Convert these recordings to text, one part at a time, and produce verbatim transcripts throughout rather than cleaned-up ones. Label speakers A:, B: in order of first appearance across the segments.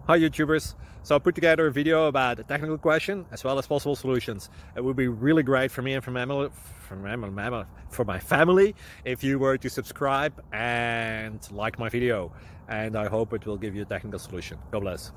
A: Hi YouTubers! So I put together a video about a technical question as well as possible solutions. It would be really great for me and for my family, for my, for my family if you were to subscribe and like my video, and I hope it will give you a technical solution. God bless.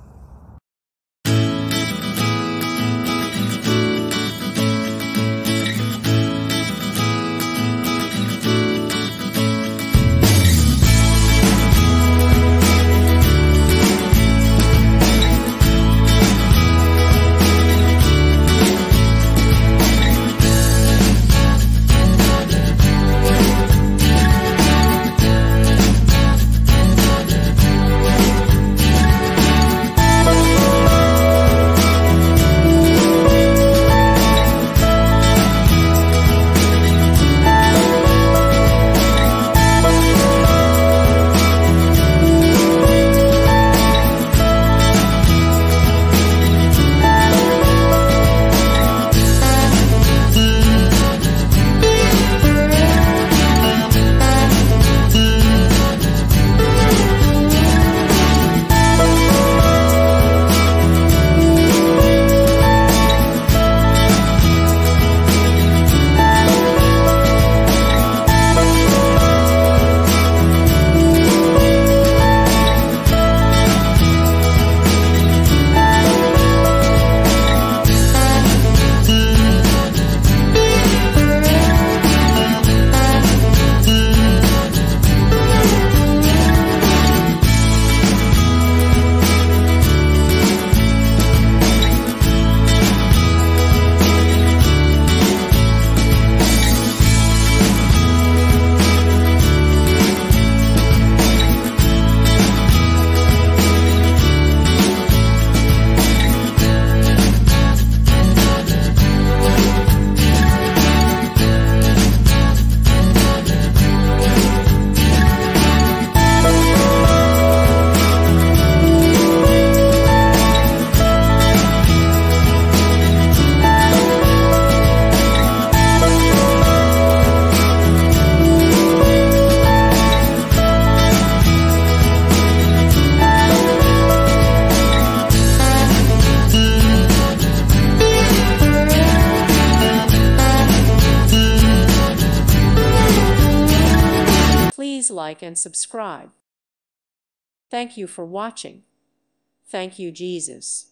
B: Please like and subscribe. Thank you for watching. Thank you, Jesus.